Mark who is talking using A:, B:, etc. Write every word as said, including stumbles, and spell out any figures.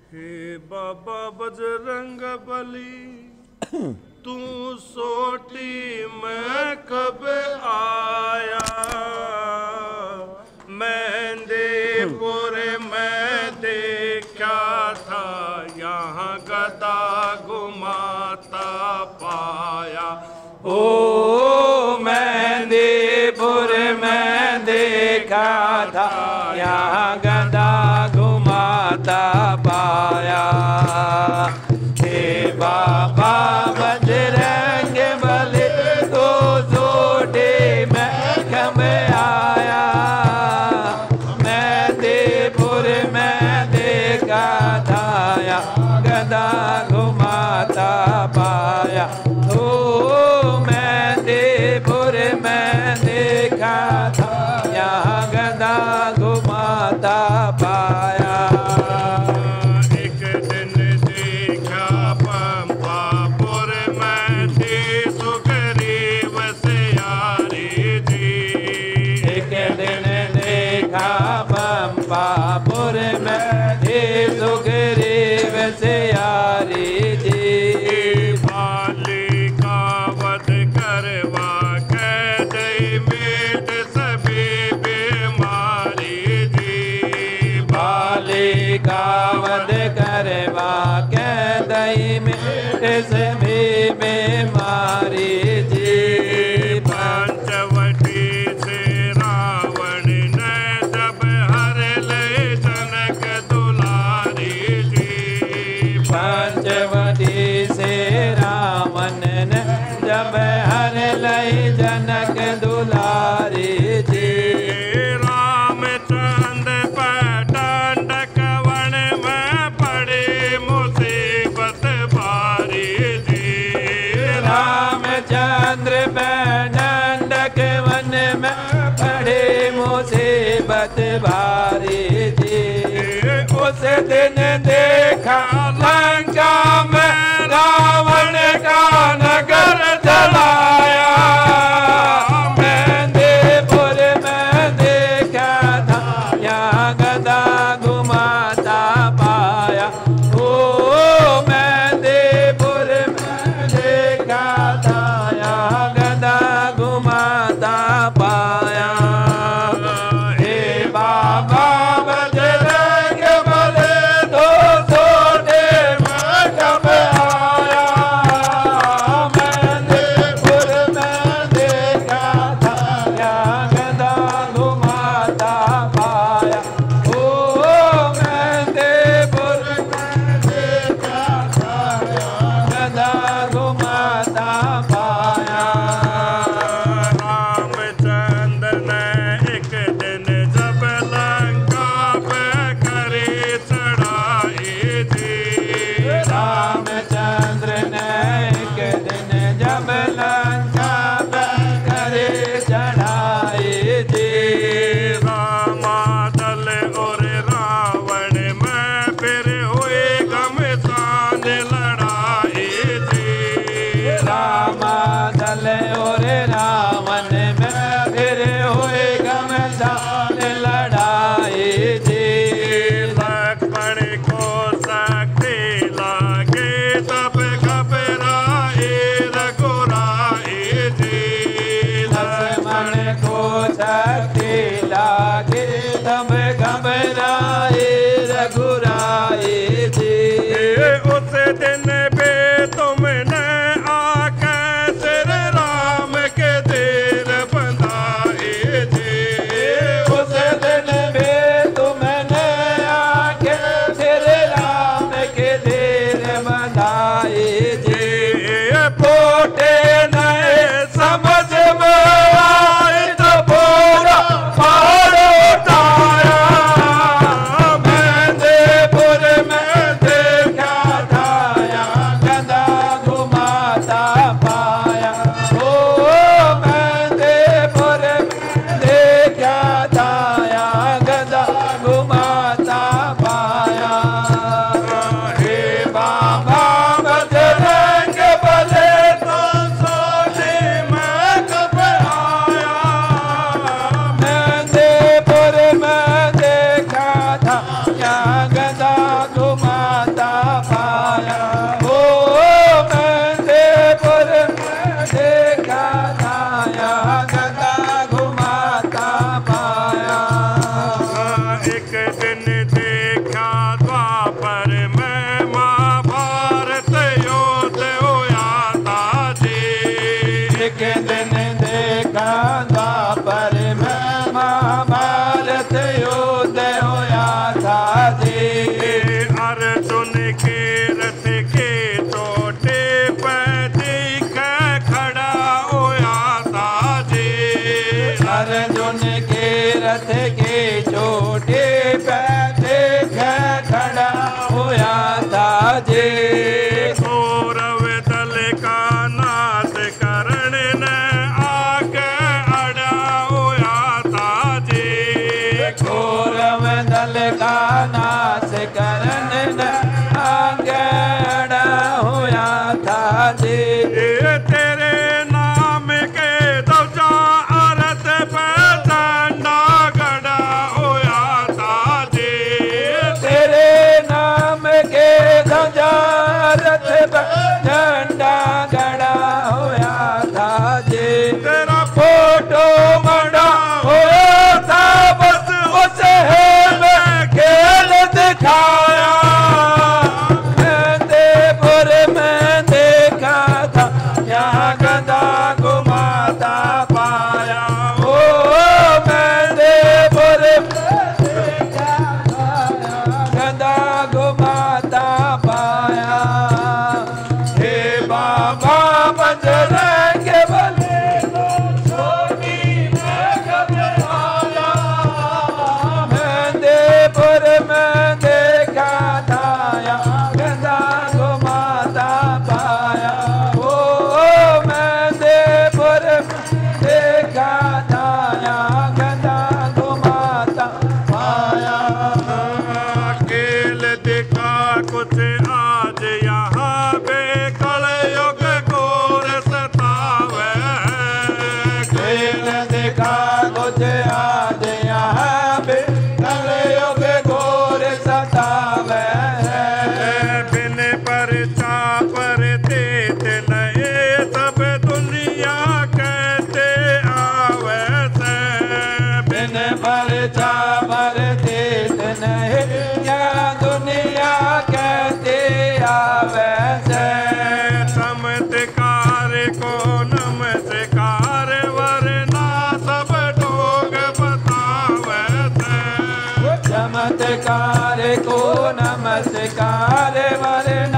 A: हे बाबा बजरंग बली तू सोटी मैं कब आया, मेहंदीपुर में देखा था यहाँ गदा घुमाता पाया।
B: ओ मेहंदीपुर में देखा था यहाँ गदा घुमाता पाया। हे बाबा बजरंग बली तो सोटे में कब आया, मेहंदीपुर में देखा था यहाँ गदा घुमाता पाया। ओ मेहंदीपुर में देखा था यहाँ गदा घुमाता पाया।
A: एक दिन देखा पंपापुर में थी सुग्रीव से यारी जी।
B: एक दिन देखा पंपापुर में थी सुग्रीव से यारी जी।
A: बालिका वध करवा के दई मीट सभी बीमारी जी।
B: बालिका वध करवा के दई मीट सभी बीमारी जी।
A: पंचवटी से रावण ने जब हर ले जनक दुलारी जी।
B: पंचवटी से रावण ने जब हर लई जनक दुलारी जी।
A: रामचंद्र पर दंडक वन में पड़ी मुसीबत भारी जी।
B: रामचंद्र पे दंडक वन में पड़े मुसीबत भारी जी। उस दिन देखा लंका में रावण का नगर जलाया। मेहंदीपुर में देखा था यहाँ गदा घुमाता पाया। ओ मेहंदीपुर में देखा था यहाँ गदा घुमाता पाया। हे बाबा बजरंग बली तो होया था जे
A: कौरव दल का नाश करण ने आगे अड़ा होया था जे
B: कौरव दल का नाश करण ने आगे अड़ा होया था जे
A: ये तेरे नाम के ध्वजा अर्थ पे झंडा गड़ा होया था जे
B: तेरे नाम के ध्वजा रथ पर झंडा गड़ा होया था जे
A: तेरा
B: फोटो मड़ा होया था बस उस है में खेल दिखाया मेंदेपुर में देखा था यहाँ गदा घुमाता पाया ओ मेंदेपुर में देखा था गदा घुमाता पाया हे बाबा बजरंग बली सोनी में घबराया मेंदेपुर में देखा था यहाँ गदा घुमाता पाया ओ मेंदेपुर में देखा था यहाँ गदा घुमाता पाया
A: खेल दिखा कुछ आज यहाँ पे कलयुग घोर सतावे
B: खेल देखा कुछ आज यहाँ पे कलयुग घोर सतावे
A: बिन परचा पर देत नए सब दुनिया कहते आवे से
B: बिन परचा पर देत नहीं या दुनिया कहते आवे से
A: चमत्कार को नमस्कार वरना सब लोग बतावे से
B: चमत्कार को नमस्कार वरना